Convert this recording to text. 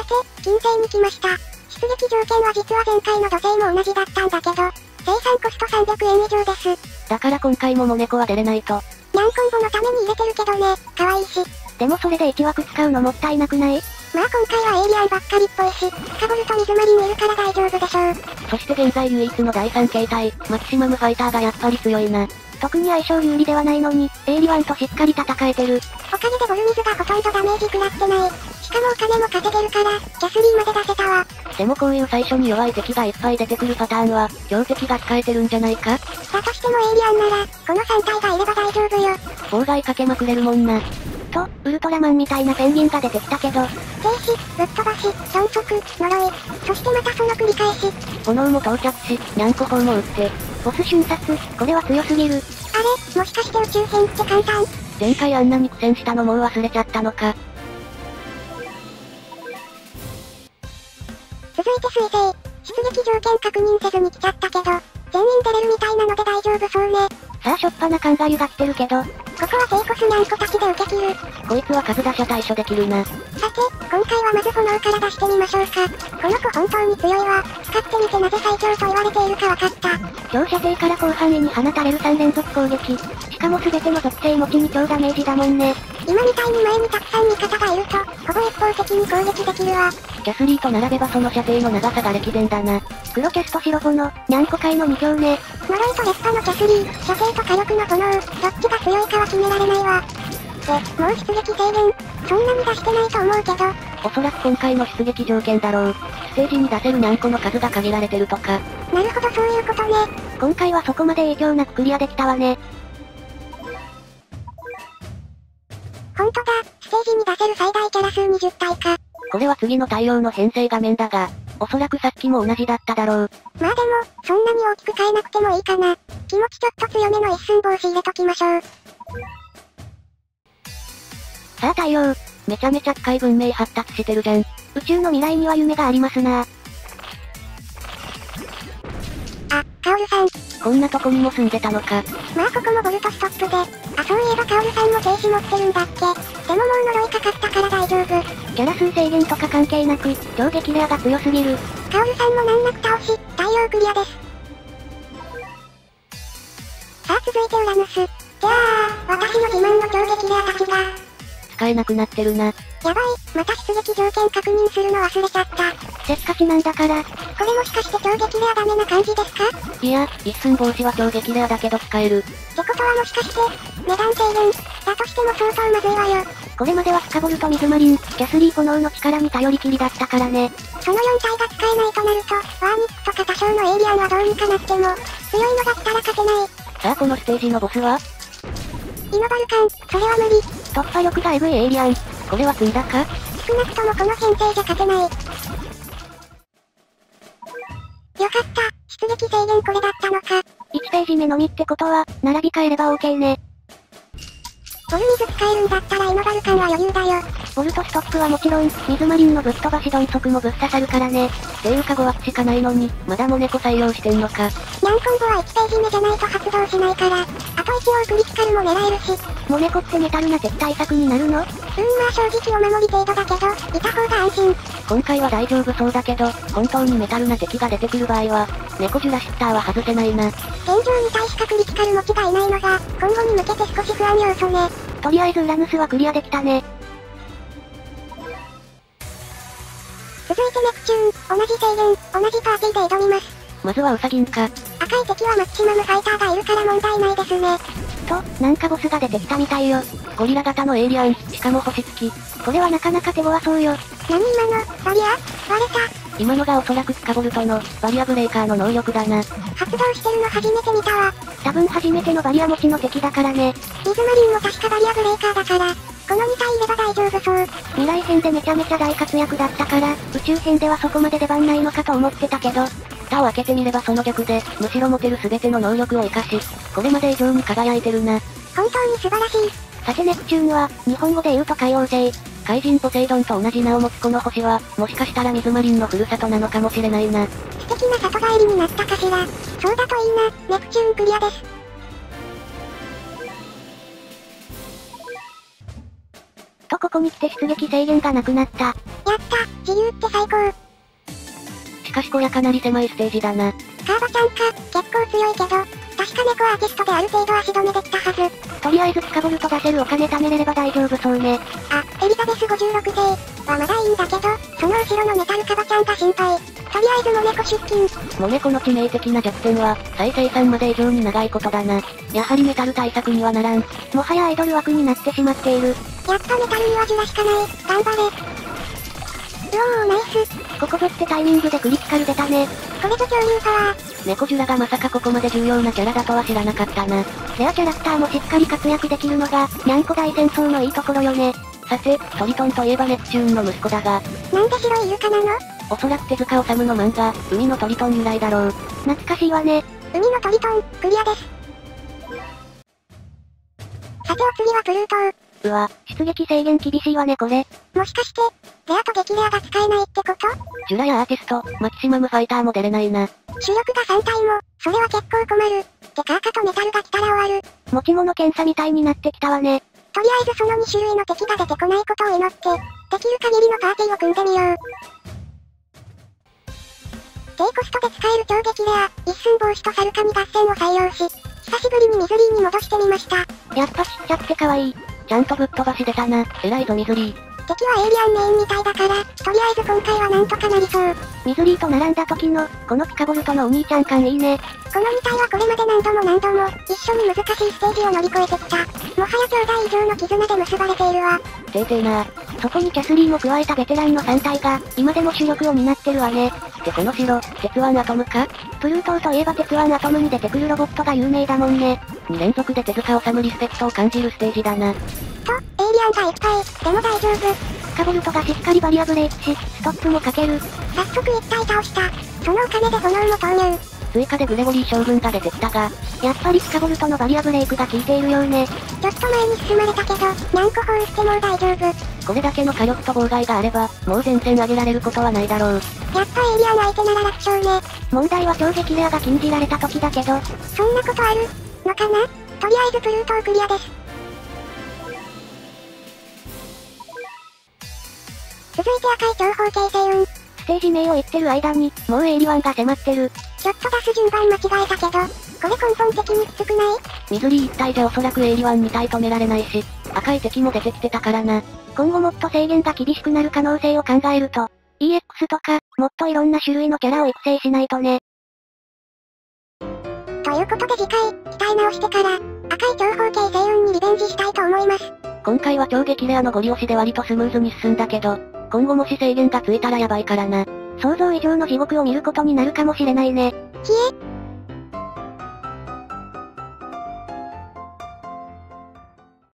さて、金星に来ました。出撃条件は実は前回の土星も同じだったんだけど、生産コスト300円以上です。 だから今回もモネコは出れないと。 ニャンコンボのために入れてるけどね、可愛いし。 でもそれで1枠使うのもったいなくない？ まあ今回はエイリアンばっかりっぽいし、カボルと水マリンいるから大丈夫でしょう。 そして現在唯一の第3形態、マキシマムファイターがやっぱり強いな。特に相性有利ではないのに、エイリアンとしっかり戦えてる。 おかげでボルミズがほとんどダメージ食らってない。しかもお金も稼げるから、キャスリーまで出せたわ。 でもこういう最初に弱い敵がいっぱい出てくるパターンは、強敵が使えてるんじゃないか？ だとしてもエイリアンなら、この3体がいれば大丈夫よ。 妨害かけまくれるもんな。と、ウルトラマンみたいなペンギンが出てきたけど、 停止、ぶっ飛ばし、4速、呪い、そしてまたその繰り返し。 炎も到着し、ニャンコ砲も撃って、ボス瞬殺、これは強すぎる。 あれ、もしかして宇宙編って簡単？ 前回あんなに苦戦したのもう忘れちゃったのか。 続いて水星。出撃条件確認せずに来ちゃったけど、全員出れるみたいなので大丈夫そうね。 さあしょっぱな感がゆがってるけど、 ここはテイコスニャンコたちで受け切る。 こいつは数打者対処できるな。 さて、今回はまず炎から出してみましょうか。この子本当に強いわ。使ってみてなぜ最強と言われているかわかった。 長射程から広範囲に放たれる3連続攻撃。しかも全ての属性持ちに超ダメージだもんね。 今みたいに前にたくさん味方がいると、ほぼ一方的に攻撃できるわ。 キャスリーと並べばその射程の長さが歴然だな。黒キャスと白炎、ニャンコ界の2強ね。 呪いと烈火のキャスリー、射程と火力の炎、どっちが強いかは決められないわ。で、もう出撃制限、そんなに出してないと思うけど。 おそらく今回の出撃条件だろう。ステージに出せるニャンコの数が限られてるとか。 なるほどそういうことね。 今回はそこまで影響なくクリアできたわね。 ほんとだ、ステージに出せる最大キャラ数20体か。 これは次の対応の編成画面だが、おそらくさっきも同じだっただろう。 まあでも、そんなに大きく変えなくてもいいかな。気持ちちょっと強めの一寸法師入れときましょう。 さあ対応。めちゃめちゃ機械文明発達してるじゃん。宇宙の未来には夢がありますな。 あ、カオルさん。 こんなとこにも住んでたのか。 まあここもボルトストップで。あ、そういえばカオルさんも停止持ってるんだっけ。でももう呪いかかったから大丈夫。 キャラ数制限とか関係なく、超激レアが強すぎる。 カオルさんも難なく倒し、対応クリアです。さあ続いてウラヌス。じゃあ、私の自慢の超激レアたちが。 使えなくなってるな。 やばい、また出撃条件確認するの忘れちゃった。 せっかちなんだから。 これもしかして超激レアダメな感じですか？ いや、一寸法師は超激レアだけど使える。 ってことはもしかして、値段制限、だとしても相当まずいわよ。 これまではスカボルと水マリン、キャスリー炎の力に頼りきりだったからね。 その4体が使えないとなると、ワーニックとか多少のエイリアンはどうにかなっても、強いのが来たら勝てない。 さあこのステージのボスはイノバルカン、それは無理。 突破力がエグいエイリアン。これは積んだか？ 少なくともこの編成じゃ勝てない。よかった、出撃制限これだったのか。 1ページ目のみってことは、並び替えれば OK ね。 ボル水使えるんだったらイノバルカンは余裕だよ。 ボルトストップはもちろん、水マリンのぶっ飛ばし鈍足もぶっ刺さるからね。っていうか5枠しかないのに、まだモネコ採用してんのか。 ニャンコンボは1ページ目じゃないと発動しないから、あと一応クリティカルも狙えるし。 モネコってメタルな敵対策になるの？ まあ正直お守り程度だけど、いた方が安心。 今回は大丈夫そうだけど、本当にメタルな敵が出てくる場合は、猫ジュラシッターは外せないな。 現状2体しかクリティカル持ちがいないのが、今後に向けて少し不安要素ね。 とりあえずウラヌスはクリアできたね。 続いてネプチューン、同じ制限、同じパーティーで挑みます。 まずはウサギンか。 赤い敵はマキシマムファイターがいるから問題ないですね。 と、なんかボスが出てきたみたいよ。ゴリラ型のエイリアン、しかも星付き。これはなかなか手強そうよ。 何今の、バリア？割れた。 今のがおそらくスカボルトの、バリアブレーカーの能力だな。 発動してるの初めて見たわ。 多分初めてのバリア持ちの敵だからね。 水マリンも確かバリアブレーカーだから、この2体いれば大丈夫そう。 未来編でめちゃめちゃ大活躍だったから、宇宙編ではそこまで出番ないのかと思ってたけど、蓋を開けてみればその逆で、むしろ持てる全ての能力を活かし、これまで以上に輝いてるな。 本当に素晴らしい。 さてネプチューンは、日本語で言うと海王星。怪人ポセイドンと同じ名を持つこの星は、もしかしたら水マリンのふるさとなのかもしれないな。 素敵な里帰りになったかしら。そうだといいな、ネプチューンクリアです。とここに来て出撃制限がなくなった。 やった、自由っかしこりゃかなり狭いステージだな。 カーバちゃんか、結構強いけど、確か猫アーティストである程度足止めできたはず。 とりあえずピカボルト出せるお金貯めれれば大丈夫そうね。 あ、エリザベス56世はまだいいんだけど、その後ろのメタルカバちゃんが心配。とりあえずモネコ出勤。 モネコの致命的な弱点は、再生産まで異常に長いことだな。やはりメタル対策にはならん。 もはやアイドル枠になってしまっている。やっとメタルにはジュラしかない。頑張れ。うおー、ナイス。 ここぞってタイミングでクリティカル出たね。 これぞ恐竜パワー。 猫ジュラがまさかここまで重要なキャラだとは知らなかったな。 レアキャラクターもしっかり活躍できるのが、にゃんこ大戦争のいいところよね。 さて、トリトンといえばネプチューンの息子だが。 なんで白いイルカなの？ おそらく手塚治虫の漫画、海のトリトン由来だろう。 懐かしいわね。海のトリトン、クリアです。さてお次はプルートー。 うわ、出撃制限厳しいわねこれ。 もしかして、レアと激レアが使えないってこと？ ジュラやアーティスト、マキシマムファイターも出れないな。 主力が3体も、それは結構困る。でカーカとメタルが来たら終わる。持ち物検査みたいになってきたわね。とりあえずその2種類の敵が出てこないことを祈って、できる限りのパーティーを組んでみよう。低コストで使える超激レア、一寸法師とサルカニ合戦を採用し、久しぶりにミズリーに戻してみました。 やっぱちっちゃくて可愛い。ちゃんとぶっ飛ばし出たな。偉いぞミズリー。 敵はエイリアンメインみたいだから、とりあえず今回はなんとかなりそう。 ミズリーと並んだ時の、このピカボルトのお兄ちゃん感いいね。 この2体はこれまで何度も、一緒に難しいステージを乗り越えてきた。もはや兄弟以上の絆で結ばれているわ。 てーてーな。そこにキャスリーも加えたベテランの3体が、今でも主力を担ってるわね。でこの城、鉄腕アトムか？プルートーといえば鉄腕アトムに出てくるロボットが有名だもんね。2連続で手塚治虫リスペクトを感じるステージだな。 と、エイリアンがいっぱい、でも大丈夫。 ピカボルトがしっかりバリアブレイクし、ストップもかける。 早速1体倒した。そのお金で炎も投入。 追加でグレゴリー将軍が出てきたが、やっぱりピカボルトのバリアブレイクが効いているようね。 ちょっと前に進まれたけど、何個砲撃しても大丈夫。 これだけの火力と妨害があれば、もう前線上げられることはないだろう。 やっぱエイリアン相手なら楽勝ね。 問題は超激レアが禁じられた時だけど。 そんなことあるのかな？とりあえずプルートークリアです。続いて赤い長方形星雲。 ステージ名を言ってる間に、もうエイリワンが迫ってる。 ちょっと出す順番間違えたけど、これ根本的にきつくない？ ミズリー1体じゃおそらくエイリワン2体止められないし、赤い敵も出てきてたからな。 今後もっと制限が厳しくなる可能性を考えると、EX とか、もっといろんな種類のキャラを育成しないとね。ということで次回、鍛え直してから、赤い長方形星雲にリベンジしたいと思います。 今回は超激レアのゴリ押しで割とスムーズに進んだけど、今後もし制限がついたらやばいからな。 想像以上の地獄を見ることになるかもしれないね。ひえ、